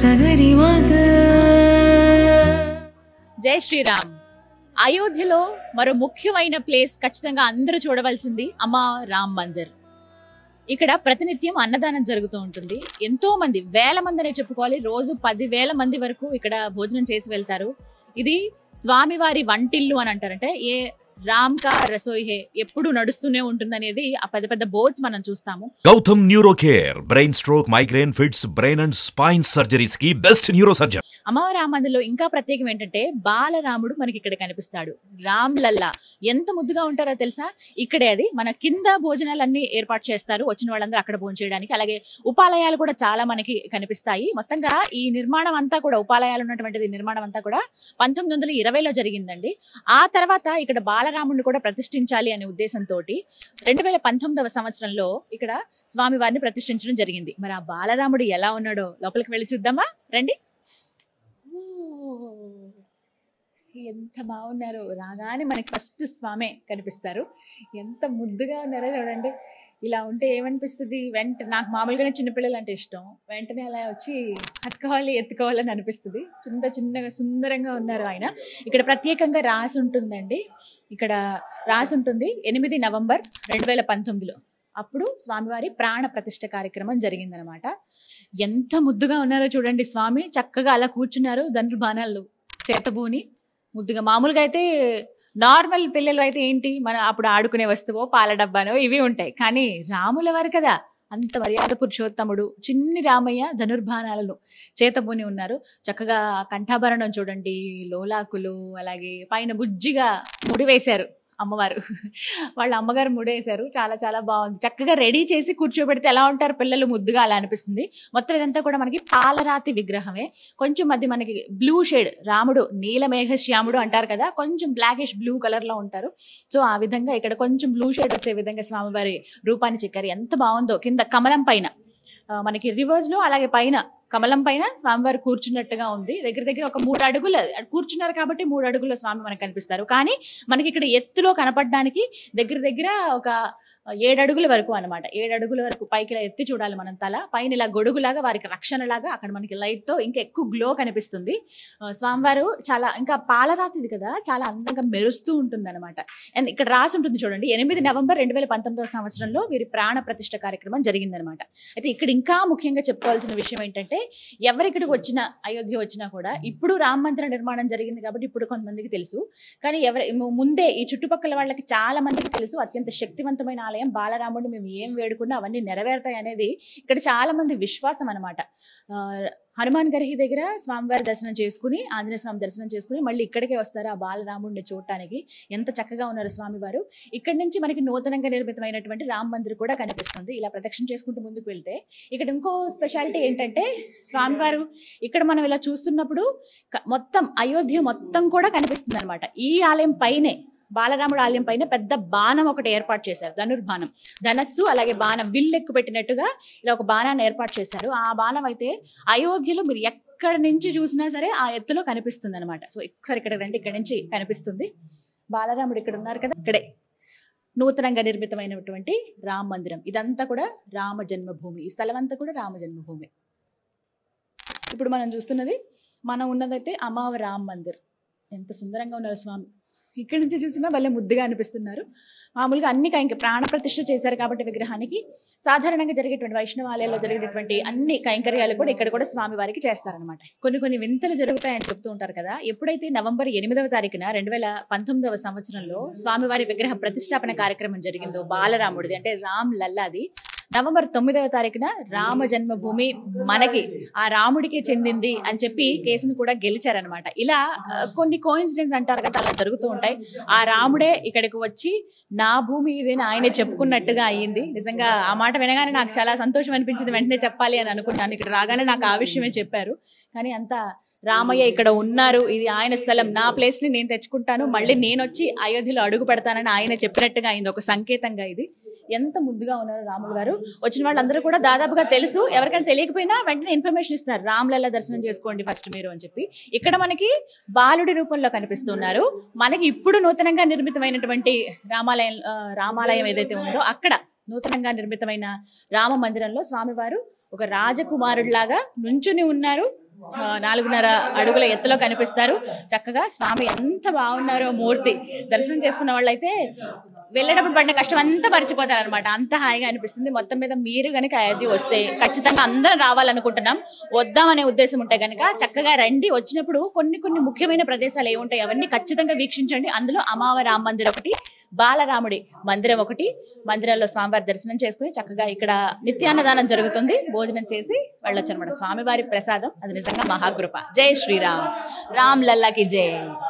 సగరి మగ. జై శ్రీరామ్. అయోధ్యలో మరో ముఖ్యమైన ప్లేస్ ఖచ్చితంగా అందరూ చూడవలసింది అమ్మ రామ్ మందిర్. ఇక్కడ ప్రతినిత్యం అన్నదానం జరుగుతూ ఉంటుంది. ఎంతో మంది, వేల మంది అనే చెప్పుకోవాలి. రోజు 10,000 మంది వరకు ఇక్కడ భోజనం చేసి వెళ్తారు. ఇది స్వామివారి వంటిల్లు అని అంటారంటే ఏ రామ్ కా రసోయి హే ఎప్పుడు నడుస్తూనే ఉంటుంది అనేది ఆ పెద్ద పెద్ద బోర్డ్స్ మనం చూస్తాము. Gautam neuro care, brain stroke, migraine, fits, brain and spine surgeries కి బెస్ట్ న్యూరో సర్జన్. అమ్మ రామ మందిర్లో ఇంకా ప్రత్యేకం ఏంటంటే బాలరాముడు మనకి ఇక్కడ కనిపిస్తాడు. రామ్ లల్లా ఎంత ముద్దుగా ఉంటారో తెలుసా. ఇక్కడే అది మన కింద భోజనాలన్నీ ఏర్పాటు చేస్తారు వచ్చిన వాళ్ళందరూ అక్కడ భోజనం చేయడానికి. అలాగే ఉపాలయాలు కూడా చాలా మనకి కనిపిస్తాయి. మొత్తంగా ఈ నిర్మాణం అంతా కూడా, ఉపాలయాలు ఉన్నటువంటిది నిర్మాణం అంతా కూడా 1920లో జరిగిందండి. ఆ తర్వాత ఇక్కడ బాలరాముడిని కూడా ప్రతిష్ఠించాలి అనే ఉద్దేశంతో 2019వ సంవత్సరంలో ఇక్కడ స్వామివారిని ప్రతిష్ఠించడం జరిగింది. మరి ఆ బాలరాముడు ఎలా ఉన్నాడో లోపలికి వెళ్ళి చూద్దామా రండి. ఎంత బాగున్నారు. రాగానే మనకి ఫస్ట్ స్వామే కనిపిస్తారు. ఎంత ముద్దుగా ఉన్నారో చూడండి. ఇలా ఉంటే ఏమనిపిస్తుంది, నాకు మామూలుగానే చిన్నపిల్లలు అంటే ఇష్టం. వెంటనే అలా వచ్చి హత్తుకోవాలి, ఎత్తుకోవాలని అనిపిస్తుంది. చిన్నగా సుందరంగా ఉన్నారు ఆయన. ఇక్కడ ప్రత్యేకంగా రాసి ఉంటుందండి. ఇక్కడ రాసి ఉంటుంది 8 నవంబర్ 2019లో. అప్పుడు స్వామివారి ప్రాణ ప్రతిష్ఠ కార్యక్రమం జరిగిందనమాట. ఎంత ముద్దుగా ఉన్నారో చూడండి. స్వామి చక్కగా అలా కూర్చున్నారు, ధనుర్బాణాలు చేతబూని ముద్దుగా. మామూలుగా అయితే నార్మల్ పిల్లలు అయితే ఏంటి, మన అప్పుడు ఆడుకునే వస్తువో పాల డబ్బానో ఇవి ఉంటాయి. కానీ రాముల వారు కదా, అంత మర్యాద పురుషోత్తముడు చిన్ని రామయ్య ధనుర్బాణాలను చేతబూని ఉన్నారు. చక్కగా కంఠాభరణం చూడండి, లోలాకులు, అలాగే పైన బుజ్జిగా ముడి వేశారు అమ్మవారు. వాళ్ళ అమ్మగారు ముడేశారు. చాలా చాలా బాగుంది. చక్కగా రెడీ చేసి కూర్చోబెడితే ఎలా ఉంటారు పిల్లలు, ముద్దుగా అలా అనిపిస్తుంది. మొత్తం ఇదంతా కూడా మనకి పాలరాతి విగ్రహమే. కొంచెం అది మనకి బ్లూ షేడ్, రాముడు నీలమేఘశ్యాముడు అంటారు కదా, కొంచెం బ్లాకిష్ బ్లూ కలర్ లో ఉంటారు. సో ఆ విధంగా ఇక్కడ కొంచెం బ్లూ షేడ్ వచ్చే విధంగా స్వామివారి రూపాన్ని చెక్కారు. ఎంత బాగుందో. కింద కమలం పైన మనకి రివర్స్ లో, అలాగే పైన కమలం పైన స్వామివారు కూర్చున్నట్టుగా ఉంది. దగ్గర ఒక 3 అడుగులు కూర్చున్నారు కాబట్టి 3 అడుగుల స్వామి మనకు కనిపిస్తారు. కానీ మనకి ఇక్కడ ఎత్తులో కనపడడానికి దగ్గర ఒక 7 అడుగుల వరకు అనమాట. 7 అడుగుల వరకు పైకి ఇలా ఎత్తి చూడాలి మనం తల. పైన ఇలా గొడుగులాగా వారికి రక్షణలాగా అక్కడ మనకి లైట్ తో ఇంకా ఎక్కువ గ్లో కనిపిస్తుంది. స్వామివారు చాలా, ఇంకా పాలరాతిది కదా, చాలా అందంగా మెరుస్తూ ఉంటుంది అనమాట. అండ్ ఇక్కడ రాసి ఉంటుంది చూడండి, 8 నవంబర్ 2019వ సంవత్సరంలో వీరి ప్రాణ ప్రతిష్ఠ కార్యక్రమం జరిగిందనమాట. అయితే ఇక్కడ ఇంకా ముఖ్యంగా చెప్పుకోవాల్సిన విషయం ఏంటంటే, ఎవరిక్కడికి వచ్చినా, అయోధ్య వచ్చినా కూడా ఇప్పుడు రామ మందిర నిర్మాణం జరిగింది కాబట్టి ఇప్పుడు కొంతమందికి తెలుసు. కానీ ముందే ఈ చుట్టుపక్కల వాళ్ళకి చాలా మందికి తెలుసు, అత్యంత శక్తివంతమైన ఆలయం బాలరాముడు. మేము ఏం వేడుకున్నా అవన్నీ నెరవేరుతాయి అనేది ఇక్కడ చాలా మంది విశ్వాసం అనమాట. హనుమాన్ గర్హి దగ్గర స్వామివారి దర్శనం చేసుకుని, ఆంజనేయ స్వామి దర్శనం చేసుకుని మళ్ళీ ఇక్కడికే వస్తారు ఆ బాలరాముడిని చూడటానికి. ఎంత చక్కగా ఉన్నారు స్వామివారు. ఇక్కడి నుంచి మనకి నూతనంగా నిర్మితమైనటువంటి రామ మందిర్ కూడా కనిపిస్తుంది. ఇలా ప్రదక్షిణ చేసుకుంటూ ముందుకు వెళ్తే ఇక్కడ ఇంకో స్పెషాలిటీ ఏంటంటే, స్వామివారు ఇక్కడ మనం ఇలా చూస్తున్నప్పుడు మొత్తం అయోధ్య మొత్తం కూడా కనిపిస్తుంది అనమాట. ఈ ఆలయం పైనే, బాలరాముడు ఆలయం పైన పెద్ద బాణం ఒకటి ఏర్పాటు చేశారు. ధనుర్బాణం, ధనస్సు అలాగే బాణం, విల్లెక్కు పెట్టినట్టుగా ఇలా ఒక బాణాన్ని ఏర్పాటు చేశారు. ఆ బాణం అయితే అయోధ్యలో మీరు ఎక్కడి నుంచి చూసినా సరే ఆ ఎత్తులో కనిపిస్తుంది అనమాట. సో ఒకసారి ఇక్కడ రండి, ఇక్కడ నుంచి కనిపిస్తుంది. బాలరాముడు ఇక్కడ ఉన్నారు కదా, ఇక్కడే నూతనంగా నిర్మితమైనటువంటి రామ మందిరం. ఇదంతా కూడా రామ జన్మభూమి. ఈ స్థలం అంతా కూడా రామ జన్మభూమి. ఇప్పుడు మనం చూస్తున్నది, మనం ఉన్నదైతే అమ్మ రామ మందిర్. ఎంత సుందరంగా ఉన్నారు స్వామి. ఇక్కడి నుంచి చూసినా భలే ముద్దుగా అనిపిస్తున్నారు. మామూలుగా అన్ని ప్రాణ ప్రతిష్ఠ చేశారు కాబట్టి విగ్రహానికి సాధారణంగా జరిగేటువంటి వైష్ణవాలయాల్లో జరిగేటువంటి అన్ని కైంకర్యాలు కూడా ఇక్కడ కూడా స్వామి వారికి చేస్తారనమాట. కొన్ని వింతలు జరుగుతాయని చెప్తూ ఉంటారు కదా. ఎప్పుడైతే నవంబర్ 8వ తారీఖున 2019వ సంవత్సరంలో స్వామివారి విగ్రహ ప్రతిష్టాపన కార్యక్రమం జరిగిందో బాలరాముడిది, అంటే రామ్ లల్లాది, నవంబర్ 9వ తారీఖున రామ జన్మభూమి మనకి ఆ రాముడికే చెందింది అని చెప్పి కేసును కూడా గెలిచారనమాట. ఇలా కొన్ని కోఇన్సిడెన్స్ అంటారు కదా, అలా జరుగుతూ ఉంటాయి. ఆ రాముడే ఇక్కడికి వచ్చి నా భూమి ఇదేని ఆయనే చెప్పుకున్నట్టుగా అయ్యింది. నిజంగా ఆ మాట వినగానే నాకు చాలా సంతోషం అనిపించింది. వెంటనే చెప్పాలి అని అనుకున్నాను. ఇక్కడ రాగానే నాకు ఆ విషయమే చెప్పారు. కానీ అంతా రామయ్య ఇక్కడ ఉన్నారు, ఇది ఆయన స్థలం, నా ప్లేస్ ని నేను తెచ్చుకుంటాను, మళ్ళీ నేను వచ్చి అయోధ్యలో అడుగు పెడతానని ఆయన చెప్పినట్టుగా అయింది. ఒక సంకేతంగా ఇది. ఎంత ముద్దుగా ఉన్నారు రాములు గారు. వచ్చిన వాళ్ళందరూ కూడా దాదాపుగా తెలుసు. ఎవరికైనా తెలియకపోయినా వెంటనే ఇన్ఫర్మేషన్ ఇస్తున్నారు, రాములల్లా దర్శనం చేసుకోండి ఫస్ట్ మీరు అని చెప్పి. ఇక్కడ మనకి బాలుడి రూపంలో కనిపిస్తున్నారు. మనకి ఇప్పుడు నూతనంగా నిర్మితమైనటువంటి రామాలయం ఏదైతే ఉందో అక్కడ నూతనంగా నిర్మితమైన రామ మందిరంలో స్వామివారు ఒక రాజకుమారుడిలాగా నుంచుని ఉన్నారు. 4.5 అడుగుల ఎత్తులో కనిపిస్తారు. చక్కగా స్వామి ఎంత బాగున్నారో మూర్తి. దర్శనం చేసుకున్న వాళ్ళైతే వెళ్ళేటప్పుడు పడిన కష్టం అంతా మర్చిపోతారు అనమాట. అంత హాయిగా అనిపిస్తుంది. మొత్తం మీద మీరు కనుక అయోధ్య వస్తే ఖచ్చితంగా అందరం రావాలనుకుంటున్నాం. వద్దామనే ఉద్దేశం ఉంటే కనుక చక్కగా రండి. వచ్చినప్పుడు కొన్ని ముఖ్యమైన ప్రదేశాలు ఏముంటాయి అవన్నీ ఖచ్చితంగా వీక్షించండి. అందులో అమావ రామ మందిరం ఒకటి, బాలరాముడి మందిరం ఒకటి. మందిరాల్లో స్వామివారి దర్శనం చేసుకుని చక్కగా ఇక్కడ నిత్యాన్నదానం జరుగుతుంది. భోజనం చేసి వెళ్ళొచ్చు అనమాట. స్వామివారి ప్రసాదం అది నిజంగా మహాకృప. జై శ్రీరామ్. రామ్ లల్లాకి జై.